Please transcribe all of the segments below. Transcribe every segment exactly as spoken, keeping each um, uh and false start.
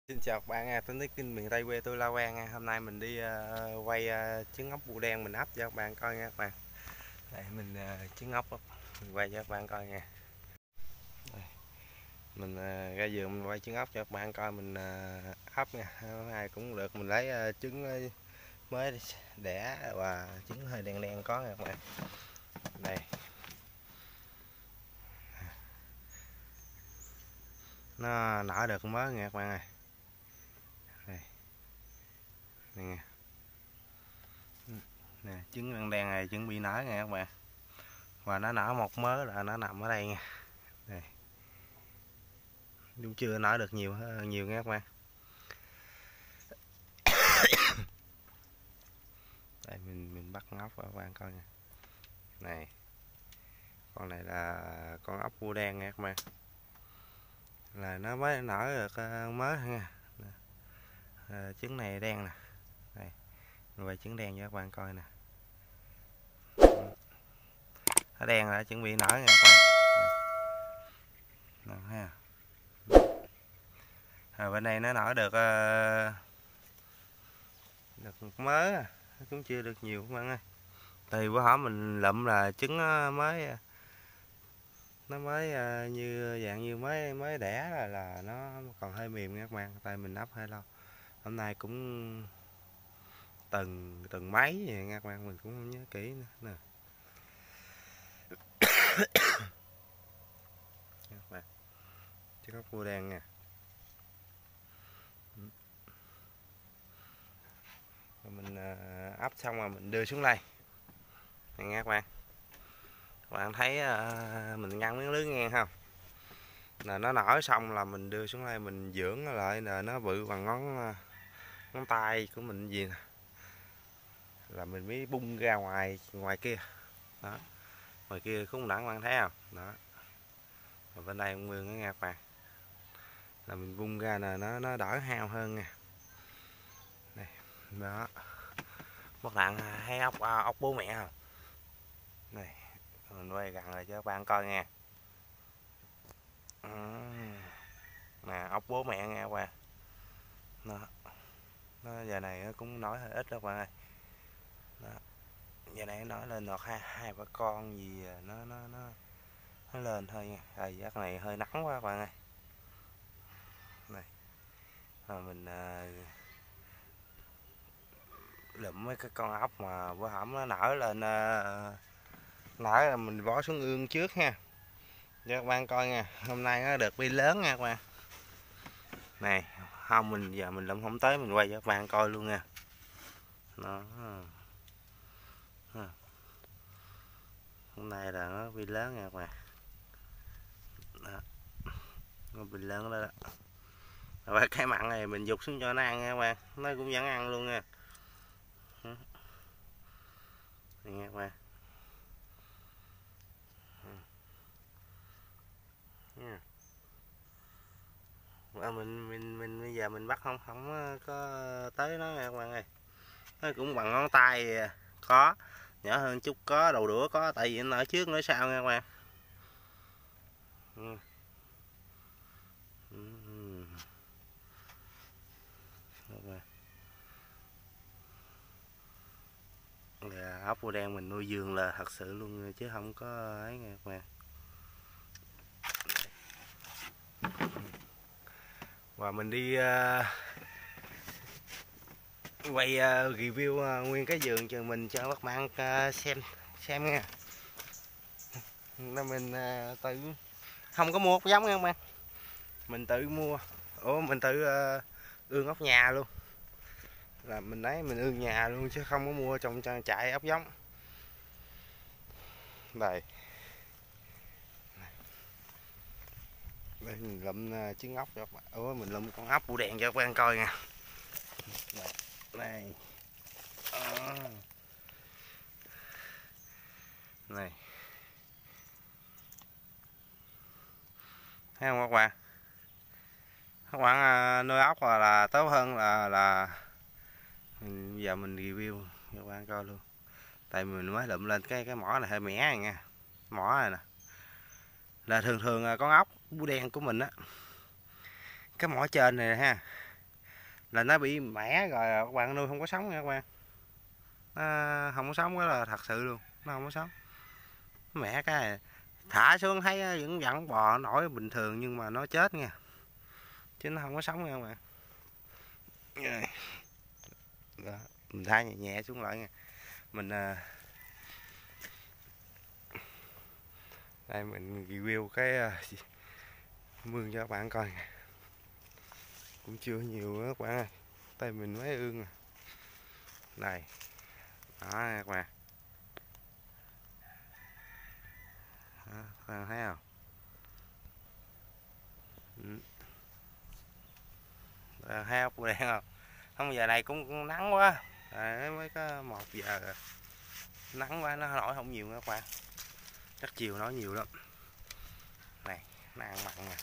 Xin chào các bạn nha, tới nước kinh miền Tây quê tôi La Quang nha. Hôm nay mình đi uh, quay uh, trứng ốc bươu đen mình ấp cho các bạn coi nha các bạn. Đây mình uh, trứng ốc mình quay cho các bạn coi nha. Đây, mình uh, ra vườn mình quay trứng ốc cho các bạn coi mình uh, ấp nha. Hôm nay cũng được mình lấy uh, trứng uh, mới đẻ và trứng hơi đen đen có nha các bạn. Đây. Nó nở được mới nha các bạn ơi. Đây. Đây nha. Nè, trứng đen đen này chuẩn bị nở nha các bạn. Và nó nở một mớ là nó nằm ở đây nha. Đây. Cũng chưa nở được nhiều nhiều nha các bạn. Đây mình mình bắt con ốc vào các bạn coi nha. Này. Con này là con ốc bươu đen nha các bạn. Là nó mới nở được mới nha. À, trứng này đen nè. Đây. Mình quay trứng đen cho các bạn coi nè. Nó đen là chuẩn bị nở nha các bạn. Nè ha. À, bên đây nó nở được uh, được một mớ à. Nó cũng chưa được nhiều các bạn ơi. Thì bữa hổm mình lụm là trứng mới nó mới uh, như dạng như mới mới đẻ là, là nó còn hơi mềm nha các bạn, tay mình ấp hơi lâu. Hôm nay cũng tuần tuần mấy vậy nha các bạn, mình cũng không nhớ kỹ nữa nè. Các bạn trứng ốc bươu đen nha. Rồi mình uh, ấp xong rồi mình đưa xuống đây này nha các bạn. Các bạn thấy uh, mình ngăn miếng lưới ngang không, là nó nở xong là mình đưa xuống đây mình dưỡng lại là nó bự bằng ngón ngón tay của mình gì nè, là mình mới bung ra ngoài ngoài kia đó, ngoài kia khung đẳng bạn thấy không đó. Và bên đây cũng nguyên cái nha các bạn, là mình bung ra là nó nó đỡ hao hơn nha. Đây đó, các bạn thấy ốc ốc bố mẹ không, này mình quay gần lại cho các bạn coi nha. Nè ốc bố mẹ nha các bạn đó. Nó giờ này nó cũng nói hơi ít đó các bạn ơi đó. Giờ này nó nói lên được hai hai ba con gì nó nó nó nó lên thôi nha. Thời giác này hơi nắng quá các bạn ơi. Này rồi mình uh, lụm mấy cái con ốc mà bữa hổm nó nở lên uh, nở là mình bỏ xuống ương trước ha cho các bạn coi nha. Hôm nay nó được bi lớn nha các bạn. Này không mình giờ mình lụm không tới mình quay cho các bạn coi luôn nha. Nó hôm nay là nó bi lớn nha các bạn đó. Nó bi lớn đó, đó. Rồi cái mặn này mình dục xuống cho nó ăn nha các bạn, nó cũng vẫn ăn luôn nha. Đây nha các bạn. Và mình mình mình bây giờ mình bắt không không có tới nó nha các bạn ơi. Nó cũng bằng ngón tay, có nhỏ hơn chút có, đầu đũa có, tại vì nó ở trước nó sau nha các bạn. Ừ. Ừ. Dạ, ốc bươu đen mình nuôi vườn là thật sự luôn chứ không có ấy nha các bạn. Và mình đi uh, quay uh, review uh, nguyên cái vườn trường mình cho các bạn uh, xem xem nha. Là mình uh, tự không có mua ốc giống nha các bạn, mình tự mua, ủa mình tự uh, ương ốc nhà luôn, là mình lấy mình ương nhà luôn chứ không có mua trong trang trại ốc giống. Đây đây mình lụm uh, trứng ốc cho các bạn, ủa mình lụm con ốc bươu đen cho các bạn coi nha. Đây, đây. À. Này thấy không các bạn, các bạn à, nuôi ốc là, là tốt hơn là là mình, giờ mình review cho các bạn coi luôn, tại mình mới lụm lên cái cái mỏ này hơi mẻ này nha. Mỏ này nè là thường thường con ốc bươu đen của mình á, cái mỏ trên này ha là nó bị mẻ rồi các bạn nuôi không có sống nha các bạn. Nó không có sống, đó là thật sự luôn, nó không có sống. Mẻ cái thả xuống thấy vẫn vẫn bò nổi bình thường nhưng mà nó chết nha, chứ nó không có sống nha các bạn. Đó, mình thả nhẹ nhẹ xuống lại nha. Mình đây mình review cái mương cho các bạn coi nè. Cũng chưa nhiều đó các bạn ơi, tay mình mới ương à. Này đó các bạn, đó, các bạn thấy không? Ừ. Đó, thấy ốc bươu đen không? Không, giờ này cũng, cũng nắng quá. Đấy, mới có một giờ rồi. Nắng quá nó nổi không nhiều các bạn, chắc chiều nổi nhiều lắm. Này nó ăn mặn nè,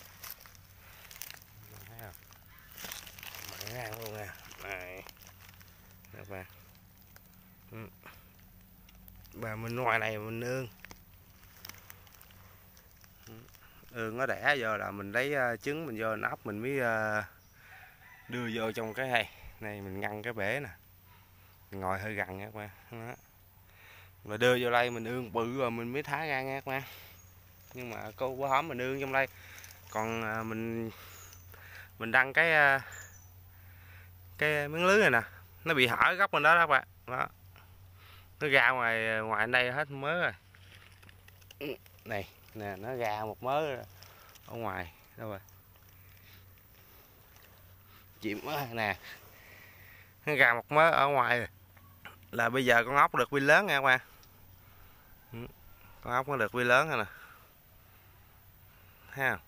thấy không? Mặn ăn luôn nè. Này các bạn. Ừ. Và mình ngoài này mình ương ương nó đẻ giờ là mình lấy uh, trứng mình vô nắp mình mới uh, đưa vô trong cái này này mình ngăn cái bể nè, mình ngồi hơi gần nha các bạn. Đó. Rồi đưa vô đây mình ương bự rồi mình mới thả ra nha các bạn. Nhưng mà cô bữa hổm mình ương trong đây còn uh, mình mình đăng cái uh, cái miếng lưới này nè, nó bị hở góc bên đó đó các bạn. Đó, nó ra ngoài ngoài đây hết mớ rồi. Này nè, nó ra một mớ ở ngoài đâu rồi, chìm nè, nó ra một mớ ở ngoài rồi. Là bây giờ con ốc được quy lớn nha các bạn. Con ốc nó được quy lớn rồi nè, thấy không?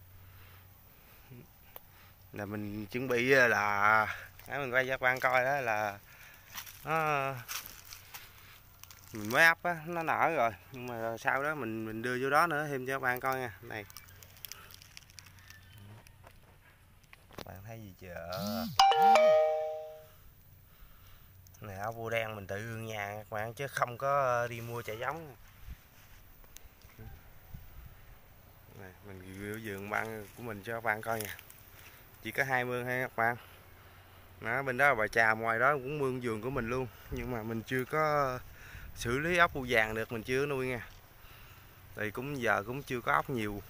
Là mình chuẩn bị là để mình quay cho các bạn coi đó là nó mình mới ấp á, nó nở rồi nhưng mà sau đó mình mình đưa vô đó nữa thêm cho các bạn coi nha. Này bạn thấy gì chưa? Này ốc bươu đen mình tự ương nhà các bạn chứ không có đi mua chợ giống. Này, mình review vườn băng của mình cho các bạn coi nha. Chỉ có hai mương hay các bạn. Đó, bên đó là bà trà, ngoài đó cũng mương vườn của mình luôn. Nhưng mà mình chưa có xử lý ốc bươu vàng được, mình chưa nuôi nha. Thì cũng giờ cũng chưa có ốc nhiều.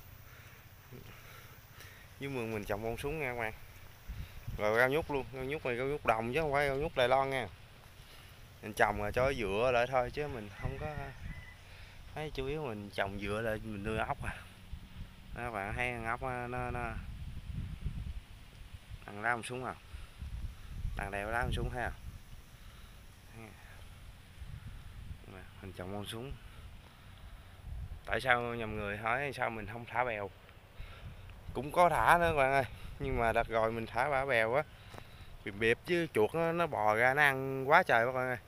Dưới mương mình trồng bông súng nha các bạn. Rồi rau nhút luôn, rau nhút này rau nhút đồng chứ không phải rau nhút Đài Loan nha. Mình trồng là cho dựa lại thôi chứ mình không có thấy, chủ yếu mình trồng dựa lại mình nuôi ốc à. Đó, các bạn thấy con ốc nó nó ăn lá bông súng không? Đang đeo lá bông súng thấy không? Mình trồng bông súng. Tại sao nhầm người hỏi sao mình không thả bèo? Cũng có thả nữa các bạn ơi, nhưng mà đợt rồi mình thả bả bèo á, bịp bịp chứ chuột nó, nó bò ra nó ăn quá trời các bạn ơi.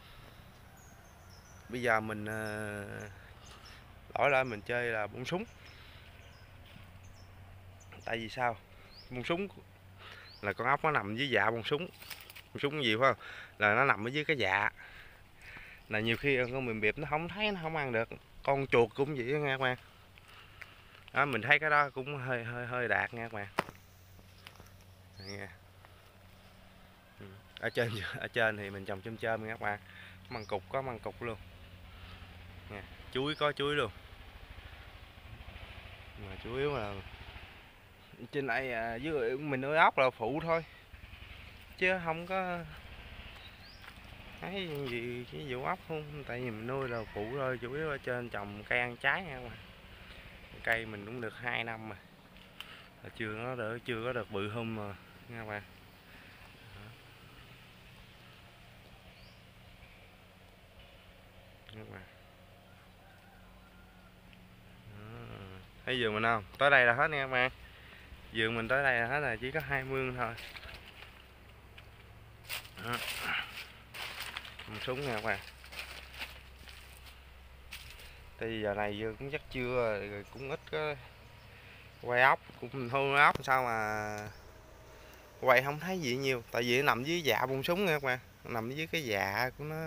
Bây giờ mình uh, đổi lại mình chơi là bông súng. Tại vì sao? Bông súng là con ốc nó nằm dưới dạ bông súng. Bông súng gì phải không? Là nó nằm ở dưới cái dạ. Là nhiều khi con bịp bịp nó không thấy, nó không ăn được. Con chuột cũng vậy nha các bạn. Đó, mình thấy cái đó cũng hơi hơi hơi đạt nha các bạn. Nha. Ở trên ở trên thì mình trồng chôm chôm nha các bạn. Măng cục có măng cục luôn nha. Chuối có chuối luôn, mà chủ yếu là trên đây à, với mình nuôi ốc là phụ thôi chứ không có thấy gì cái vụ ốc không, tại vì mình nuôi là phụ thôi, chủ yếu ở trên trồng cây ăn trái nha các bạn. Cây mình cũng được hai năm mà chưa nó đỡ chưa có được bự hum mà nha các bạn. Các bạn thấy vườn mình không, tới đây là hết nha các bạn. Vườn mình tới đây là hết rồi, chỉ có hai mương thôi. Đó. Súng nha các bạn. Tại vì giờ này vườn cũng chắc chưa rồi, cũng ít có quay ốc, cũng thu ốc sao mà quay không thấy gì nhiều, tại vì nó nằm dưới dạ bông súng nha các bạn, nằm dưới cái dạ của nó.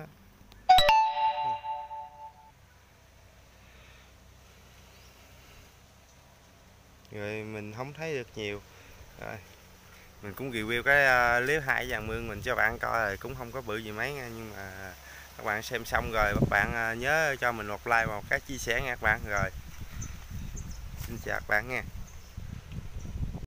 Rồi mình không thấy được nhiều. Rồi Mình cũng review cái uh, clip hai vàng mương mình cho bạn coi rồi, cũng không có bự gì mấy nha, nhưng mà các bạn xem xong rồi các bạn uh, nhớ cho mình một like và một cái chia sẻ nha các bạn. Rồi xin chào các bạn nha.